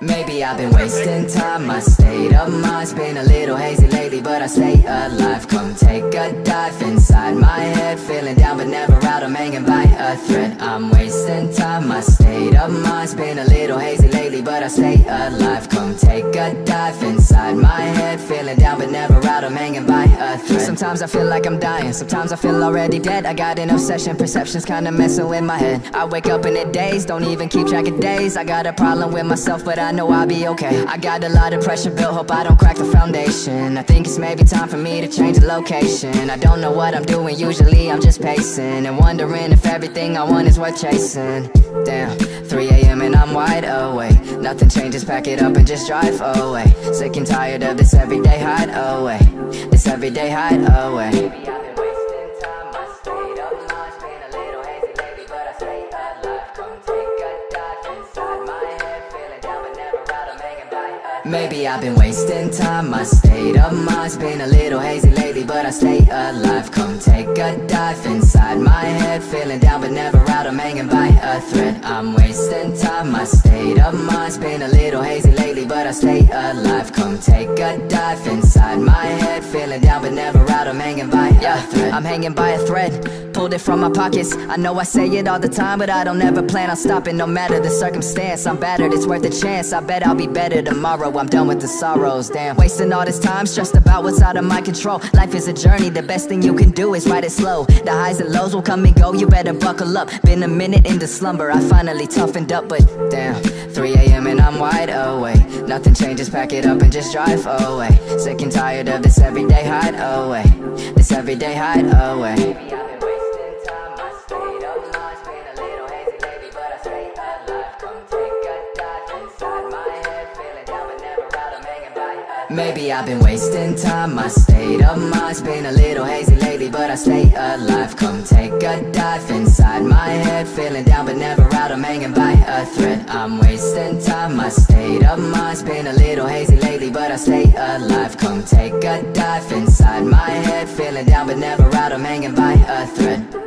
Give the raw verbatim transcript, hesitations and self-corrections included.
Maybe I've been wasting time, my state of mind's been a little hazy lately, but I stay alive. Come take a dive inside my head, feeling down but never out, I'm hanging by a thread. I'm wasting time, my state of mind's been a little hazy lately, but I stay alive. Come take a dive inside my head, feeling down but never out, I'm hanging by a thread. Sometimes I feel like I'm dying, sometimes I feel already dead. I got an obsession, perception's kinda messing with my head. I wake up in a daze, don't even keep track of days. I got a problem with myself, but I know I'll be okay. I got a lot of pressure built, hope I don't crack the foundation. I think it's maybe time for me to change the location. I don't know what I'm doing, usually I'm just pacing and wondering if everything I want is worth chasing. Damn, three A M and I'm wide awake. Nothing changes, pack it up and just drive away. Sick and tired of this everyday hideaway. This everyday hideaway. Maybe I've been wasting time, my state of mind's been a little hazy lately, but I stay alive. Come take a dive inside my head, feeling down but never out, I'm hanging by a thread. I'm wasting time, my state of mind's been a little hazy lately, but I stay alive. Come take a dive inside my head, feeling down but never out, I'm hanging by a thread. I'm hanging by a thread, pulled it from my pockets. I know I say it all the time, but I don't ever plan on stopping. No matter the circumstance, I'm battered, it's worth a chance. I bet I'll be better tomorrow, I'm done with the sorrows, damn. Wasting all this time, stressed about what's out of my control. Life is a journey, the best thing you can do is ride it slow. The highs and lows will come and go, you better buckle up. Been a minute into slumber, I finally toughened up, but damn, three A M and I'm wide awake. Nothing changes, pack it up and just drive away. Sick and tired of this everyday hideaway. This everyday hideaway. Maybe I've been wasting time, my state of mind's been a little hazy lately, but I stay alive. Come take a dive inside my head, feeling down but never out, I'm hanging by a thread. I'm wasting time, my state of mind's been a little hazy lately, but I stay alive. Come take a dive inside my head, feeling down but never out, I'm hanging by a thread.